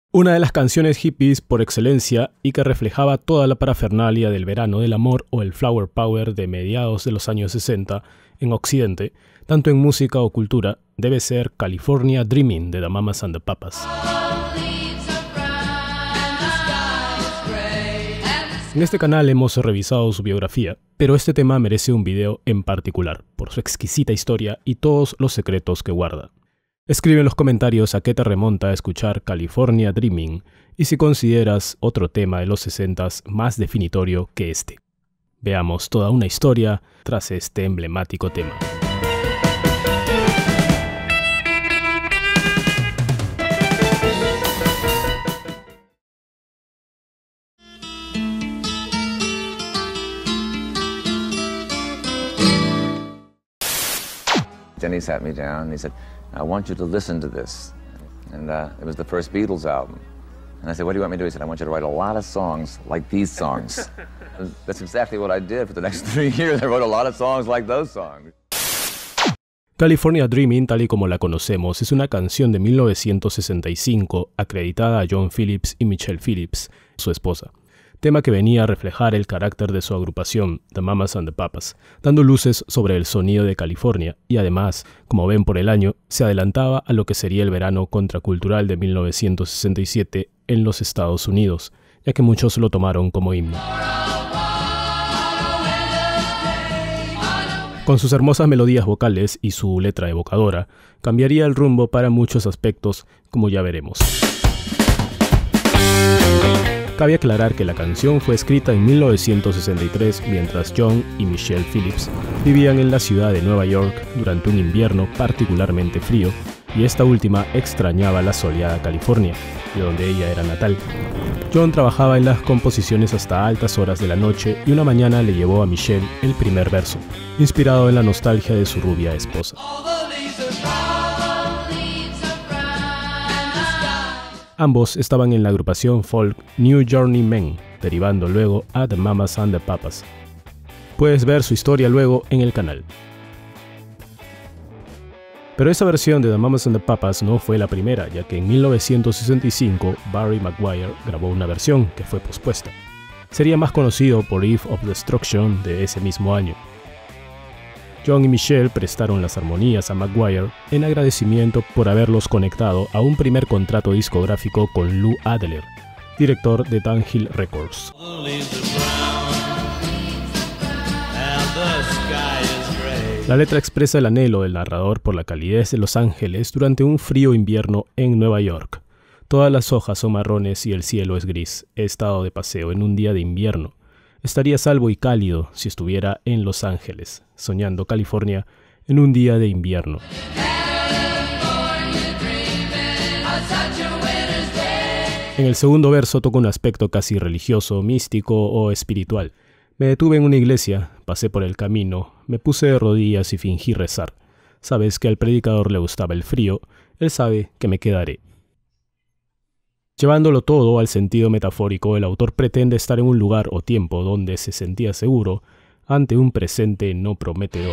Una de las canciones hippies por excelencia y que reflejaba toda la parafernalia del verano del amor o el flower power de mediados de los años 60 en Occidente, tanto en música o cultura, debe ser California Dreaming de The Mamas and the Papas. En este canal hemos revisado su biografía, pero este tema merece un video en particular, por su exquisita historia y todos los secretos que guarda. Escribe en los comentarios a qué te remonta a escuchar California Dreaming y si consideras otro tema de los 60s más definitorio que este. Veamos toda una historia tras este emblemático tema. Jenny sat me down and he said, I want you to listen to this. And it was the first Beatles album. And I said, what do you want me to do? He said, I want you to write a lot of songs like these songs. That's exactly what I did for the next 3 years. I wrote a lot of songs like those songs. California Dreaming, tal y como la conocemos, es una canción de 1965 acreditada a John Phillips y Michelle Phillips, su esposa. Tema que venía a reflejar el carácter de su agrupación, The Mamas and the Papas, dando luces sobre el sonido de California y además, como ven por el año, se adelantaba a lo que sería el verano contracultural de 1967 en los Estados Unidos, ya que muchos lo tomaron como himno. Con sus hermosas melodías vocales y su letra evocadora, cambiaría el rumbo para muchos aspectos, como ya veremos. Cabe aclarar que la canción fue escrita en 1963 mientras John y Michelle Phillips vivían en la ciudad de Nueva York durante un invierno particularmente frío y esta última extrañaba la soleada California, de donde ella era natal. John trabajaba en las composiciones hasta altas horas de la noche y una mañana le llevó a Michelle el primer verso, inspirado en la nostalgia de su rubia esposa. Ambos estaban en la agrupación folk New Journey Men, derivando luego a The Mamas and the Papas. Puedes ver su historia luego en el canal. Pero esa versión de The Mamas and the Papas no fue la primera, ya que en 1965 Barry McGuire grabó una versión que fue pospuesta. Sería más conocido por Eve of Destruction de ese mismo año. John y Michelle prestaron las armonías a McGuire en agradecimiento por haberlos conectado a un primer contrato discográfico con Lou Adler, director de Dunhill Records. La letra expresa el anhelo del narrador por la calidez de Los Ángeles durante un frío invierno en Nueva York. Todas las hojas son marrones y el cielo es gris. He estado de paseo en un día de invierno. Estaría salvo y cálido si estuviera en Los Ángeles, soñando California en un día de invierno. En el segundo verso toca un aspecto casi religioso, místico o espiritual. Me detuve en una iglesia, pasé por el camino, me puse de rodillas y fingí rezar. Sabes que al predicador le gustaba el frío, él sabe que me quedaré. Llevándolo todo al sentido metafórico, el autor pretende estar en un lugar o tiempo donde se sentía seguro ante un presente no prometedor.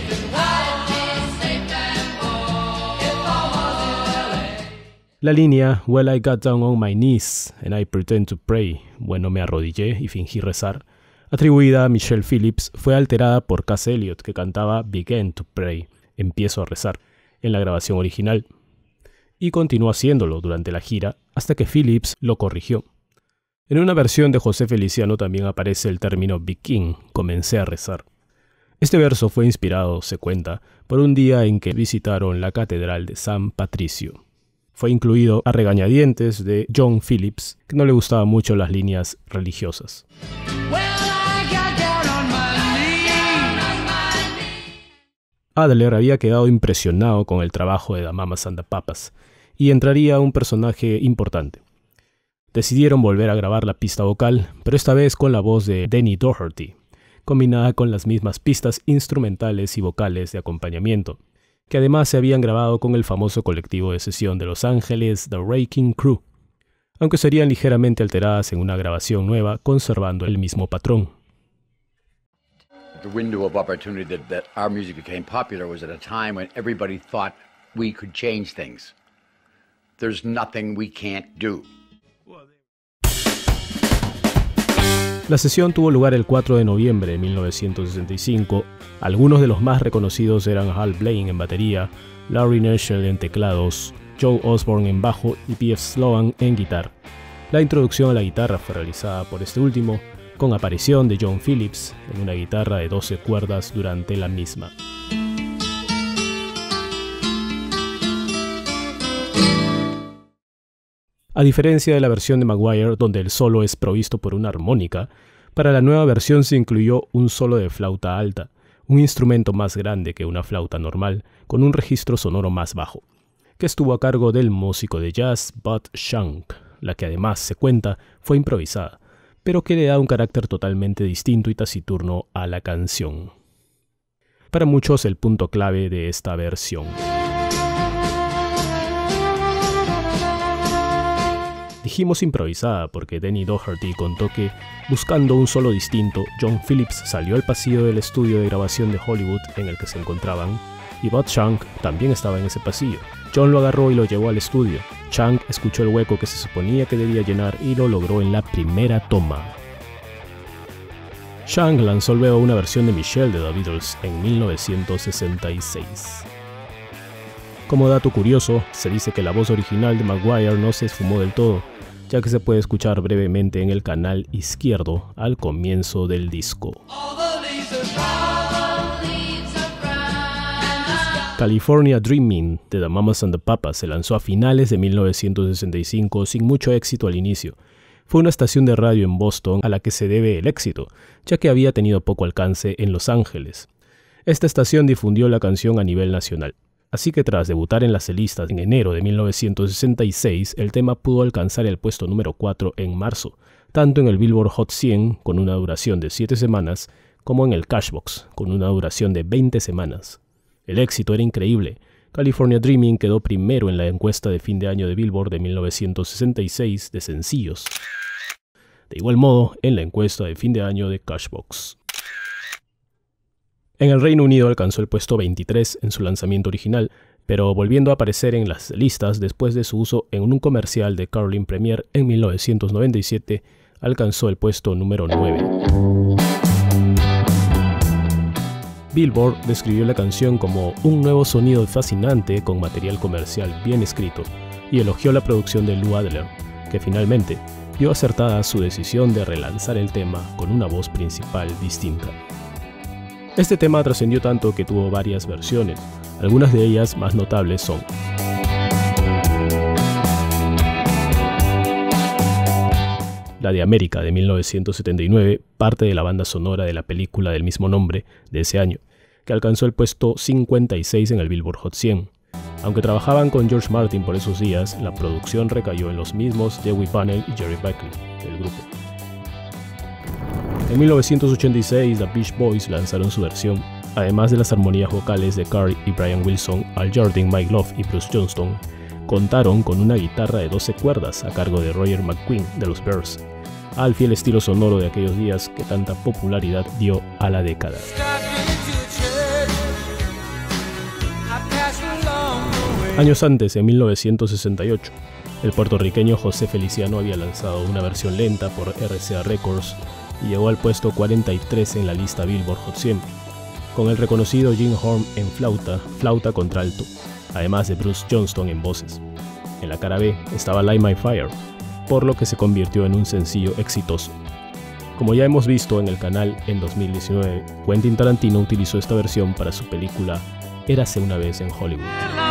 La línea "Well, I got down on my knees and I pretend to pray", bueno, me arrodillé y fingí rezar, atribuida a Michelle Phillips, fue alterada por Cass Elliot, que cantaba "Begin to pray", empiezo a rezar, en la grabación original. Y continuó haciéndolo durante la gira hasta que Phillips lo corrigió. En una versión de José Feliciano también aparece el término "begin", comencé a rezar. Este verso fue inspirado, se cuenta, por un día en que visitaron la catedral de San Patricio. Fue incluido a regañadientes de John Phillips, que no le gustaban mucho las líneas religiosas. Adler había quedado impresionado con el trabajo de The Mamas and the Papas, y entraría un personaje importante. Decidieron volver a grabar la pista vocal, pero esta vez con la voz de Denny Doherty, combinada con las mismas pistas instrumentales y vocales de acompañamiento, que además se habían grabado con el famoso colectivo de sesión de Los Ángeles, The Wrecking Crew, aunque serían ligeramente alteradas en una grabación nueva, conservando el mismo patrón. The window of opportunity that our music became popular was at a time when everybody thought we could change things. There's nothing we can't do. La sesión tuvo lugar el 4 de noviembre de 1965. Algunos de los más reconocidos eran Hal Blaine en batería, Larry Nashel en teclados, Joe Osborne en bajo y P.F. Sloan en guitarra. La introducción a la guitarra fue realizada por este último, con aparición de John Phillips en una guitarra de 12 cuerdas durante la misma. A diferencia de la versión de Maguire, donde el solo es provisto por una armónica, para la nueva versión se incluyó un solo de flauta alta, un instrumento más grande que una flauta normal, con un registro sonoro más bajo, que estuvo a cargo del músico de jazz Bud Shank, la que además se cuenta fue improvisada, pero que le da un carácter totalmente distinto y taciturno a la canción. Para muchos el punto clave de esta versión. Dijimos improvisada porque Denny Doherty contó que, buscando un solo distinto, John Phillips salió al pasillo del estudio de grabación de Hollywood en el que se encontraban, y Bud Shank también estaba en ese pasillo. John lo agarró y lo llevó al estudio. Shank escuchó el hueco que se suponía que debía llenar y lo logró en la primera toma. Shank lanzó luego una versión de Michelle de The Beatles en 1966. Como dato curioso, se dice que la voz original de Maguire no se esfumó del todo, ya que se puede escuchar brevemente en el canal izquierdo al comienzo del disco. California Dreaming de The Mamas and the Papas se lanzó a finales de 1965 sin mucho éxito al inicio. Fue una estación de radio en Boston a la que se debe el éxito, ya que había tenido poco alcance en Los Ángeles. Esta estación difundió la canción a nivel nacional. Así que tras debutar en las listas en enero de 1966, el tema pudo alcanzar el puesto número 4 en marzo, tanto en el Billboard Hot 100 con una duración de 7 semanas, como en el Cashbox con una duración de 20 semanas. El éxito era increíble. California Dreaming quedó primero en la encuesta de fin de año de Billboard de 1966 de sencillos. De igual modo, en la encuesta de fin de año de Cashbox. En el Reino Unido alcanzó el puesto 23 en su lanzamiento original, pero volviendo a aparecer en las listas después de su uso en un comercial de Carling Premier en 1997, alcanzó el puesto número 9. Billboard describió la canción como un nuevo sonido fascinante con material comercial bien escrito y elogió la producción de Lou Adler, que finalmente vio acertada su decisión de relanzar el tema con una voz principal distinta. Este tema trascendió tanto que tuvo varias versiones, algunas de ellas más notables son la de América de 1979, parte de la banda sonora de la película del mismo nombre de ese año, que alcanzó el puesto 56 en el Billboard Hot 100. Aunque trabajaban con George Martin por esos días, la producción recayó en los mismos Dewey Bunnell y Jerry Buckley del grupo. En 1986, The Beach Boys lanzaron su versión, además de las armonías vocales de Carl y Brian Wilson, Al Jardine, Mike Love y Bruce Johnston. Contaron con una guitarra de 12 cuerdas a cargo de Roger McGuinn de los Bears, al fiel estilo sonoro de aquellos días que tanta popularidad dio a la década. Años antes, en 1968, el puertorriqueño José Feliciano había lanzado una versión lenta por RCA Records y llegó al puesto 43 en la lista Billboard Hot 100, con el reconocido Jim Horn en flauta contralto, además de Bruce Johnston en voces. En la cara B estaba Light My Fire, por lo que se convirtió en un sencillo exitoso. Como ya hemos visto en el canal en 2019, Quentin Tarantino utilizó esta versión para su película Érase una vez en Hollywood.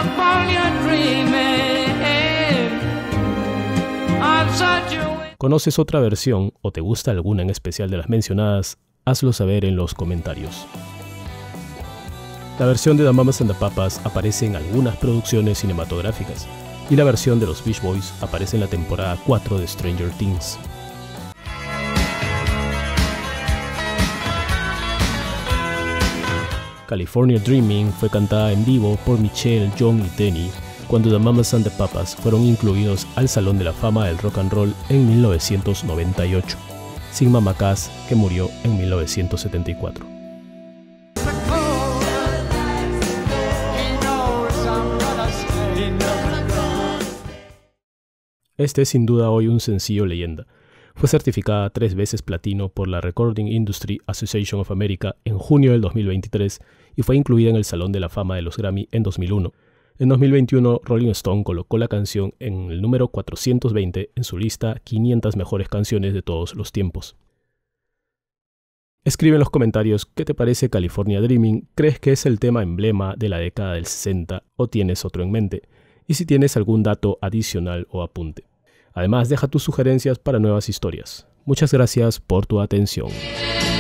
¿Conoces otra versión o te gusta alguna en especial de las mencionadas? Hazlo saber en los comentarios. La versión de The Mamas and the Papas aparece en algunas producciones cinematográficas y la versión de los Beach Boys aparece en la temporada 4 de Stranger Things. California Dreaming fue cantada en vivo por Michelle, John y Denny cuando The Mamas and the Papas fueron incluidos al Salón de la Fama del Rock and Roll en 1998, sin Mama Cass, que murió en 1974. Este es sin duda hoy un sencillo leyenda, Fue certificada 3 veces platino por la Recording Industry Association of America en junio del 2023 y fue incluida en el Salón de la Fama de los Grammy en 2001. En 2021, Rolling Stone colocó la canción en el número 420 en su lista 500 mejores canciones de todos los tiempos. Escribe en los comentarios qué te parece California Dreaming, ¿crees que es el tema emblema de la década del 60 o tienes otro en mente? Y si tienes algún dato adicional o apunte. Además, deja tus sugerencias para nuevas historias. Muchas gracias por tu atención.